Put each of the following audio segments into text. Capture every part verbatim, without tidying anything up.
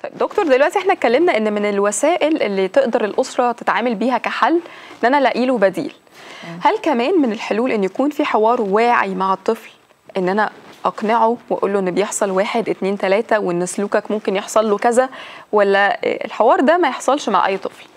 طيب دكتور، دلوقتي احنا اتكلمنا ان من الوسائل اللي تقدر الاسره تتعامل بيها كحل ان انا الاقي له بديل. هل كمان من الحلول ان يكون في حوار واعي مع الطفل، ان انا اقنعه واقول له ان بيحصل واحد اتنين تلاته وان سلوكك ممكن يحصل له كذا، ولا الحوار ده ما يحصلش مع اي طفل؟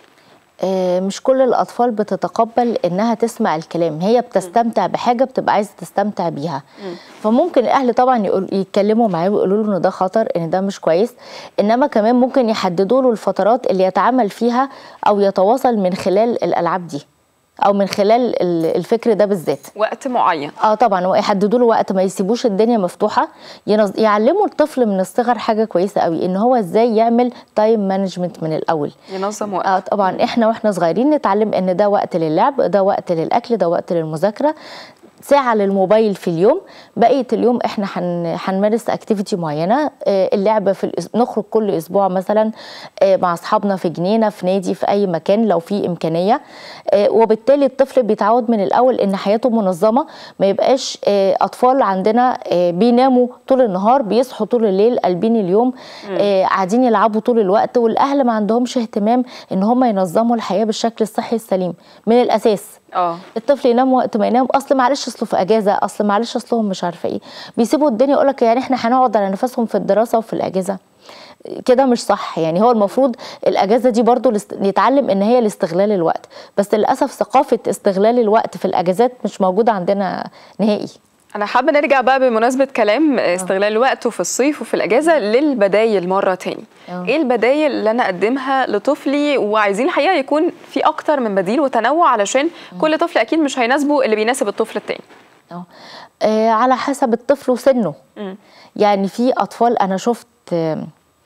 مش كل الأطفال بتتقبل إنها تسمع الكلام، هي بتستمتع بحاجة بتبقى عايزة تستمتع بيها. م. فممكن الأهل طبعا يقول يتكلموا معاه ويقولوا له إن ده خطر، إن ده مش كويس، إنما كمان ممكن يحددوا له الفترات اللي يتعامل فيها أو يتواصل من خلال الألعاب دي او من خلال الفكر ده بالذات، وقت معين. اه طبعا، ويحددوا له وقت، ما يسيبوش الدنيا مفتوحه. ينظ... يعلموا الطفل من الصغر حاجه كويسه قوي، ان هو ازاي يعمل تايم مانجمنت من الاول، ينظم وقت. اه طبعا، احنا واحنا صغيرين نتعلم ان ده وقت للعب، ده وقت للاكل، ده وقت للمذاكره، ساعة للموبايل في اليوم، بقية اليوم احنا هنمارس اكتيفيتي معينة. اللعبة في الأس... نخرج كل اسبوع مثلا مع اصحابنا في جنينة، في نادي، في اي مكان لو في امكانية. وبالتالي الطفل بيتعود من الاول ان حياته منظمة، ما يبقاش اطفال عندنا بيناموا طول النهار، بيصحوا طول الليل قلبين اليوم، قاعدين يلعبوا طول الوقت، والاهل ما عندهمش اهتمام ان هم ينظموا الحياة بالشكل الصحي السليم من الاساس. اه الطفل ينام وقت ما ينام، اصل معلش اصله في اجازه، اصل معلش اصلهم مش عارفه ايه، بيسيبوا الدنيا يقول لك يعني احنا هنقعد على نفسهم في الدراسه وفي الاجازه. كده مش صح. يعني هو المفروض الاجازه دي برضو نتعلم ان هي لاستغلال الوقت، بس للاسف ثقافه استغلال الوقت في الاجازات مش موجوده عندنا نهائي. أنا حابة نرجع بقى بمناسبة كلام استغلال الوقت في الصيف وفي الأجازة للبدايل مرة تاني. أوه. إيه البدايل اللي أنا أقدمها لطفلي؟ وعايزين الحقيقة يكون في أكتر من بديل وتنوع، علشان أوه. كل طفل أكيد مش هيناسبه اللي بيناسب الطفل التاني. أوه. آه على حسب الطفل وسنه. م. يعني في أطفال، أنا شفت آه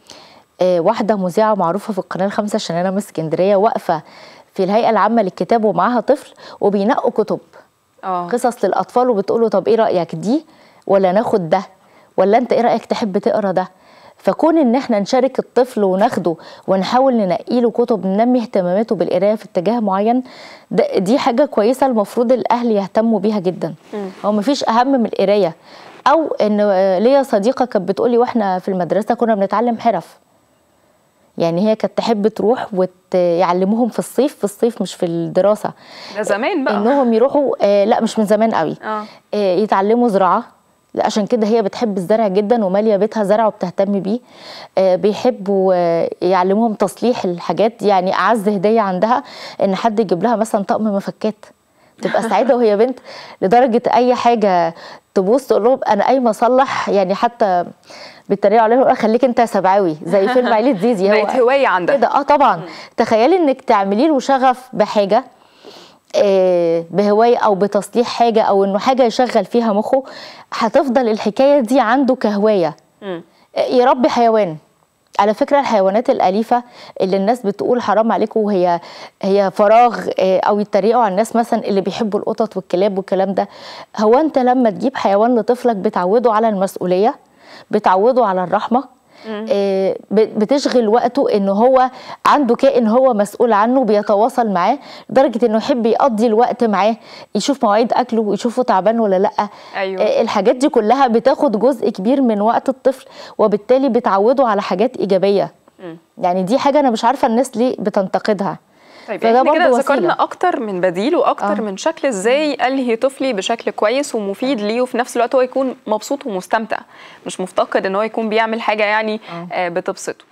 آه واحدة مذيعة معروفة في القناة الخامسة الشنانة من اسكندرية، واقفة في الهيئة العامة للكتاب ومعاها طفل وبينقوا كتب أوه. قصص للاطفال، وبتقوله طب ايه رايك دي ولا ناخد ده، ولا انت ايه رايك تحب تقرا ده. فكون ان احنا نشارك الطفل وناخده ونحاول ننقي له كتب ننمي اهتماماته بالقرايه في اتجاه معين، دي حاجه كويسه المفروض الاهل يهتموا بيها جدا. م. هو مفيش اهم من القرايه. او ان ليا صديقه كانت بتقولي واحنا في المدرسه كنا بنتعلم حرف، يعني هي كانت تحب تروح ويعلموهم في الصيف، في الصيف مش في الدراسه، ده زمان بقى، انهم يروحوا آه لا مش من زمان قوي، آه. آه يتعلموا زراعه، عشان كده هي بتحب الزرع جدا وماليه بيتها زرع وبتهتم بيه. آه بيحبوا آه يعلموهم تصليح الحاجات، يعني اعز هديه عندها ان حد يجيب لها مثلا طقم مفكات، تبقى سعيده وهي بنت، لدرجه اي حاجه تبص تقول لهم انا قايمه اصلح، يعني حتى بيتريقوا عليهم خليك انت سبعاوي زي فيلم عيلة زيزي. هو بقت هوايه عندك كده. اه طبعا. م. تخيلي انك تعملي له شغف بحاجه، آه بهوايه او بتصليح حاجه، او انه حاجه يشغل فيها مخه، هتفضل الحكايه دي عنده كهوايه. م. يربي حيوان. على فكره الحيوانات الاليفه اللي الناس بتقول حرام عليكم وهي هي فراغ، او يتريقوا على الناس مثلا اللي بيحبوا القطط والكلاب والكلام ده، هو انت لما تجيب حيوان لطفلك بتعوده على المسؤوليه، بتعوده على الرحمه، آه بتشغل وقته ان هو عنده كائن هو مسؤول عنه، بيتواصل معاه لدرجه انه يحب يقضي الوقت معاه، يشوف مواعيد اكله ويشوفه تعبان ولا لا. أيوة. آه الحاجات دي كلها بتاخد جزء كبير من وقت الطفل، وبالتالي بتعوده على حاجات ايجابيه. م. يعني دي حاجه انا مش عارفه الناس ليه بتنتقدها. طيب احنا كده ذكرنا اكتر من بديل واكتر آه. من شكل ازاي الهي طفلي بشكل كويس ومفيد ليه، وفي نفس الوقت هو يكون مبسوط ومستمتع، مش مفتقد ان هو يكون بيعمل حاجه يعني آه. بتبسطه.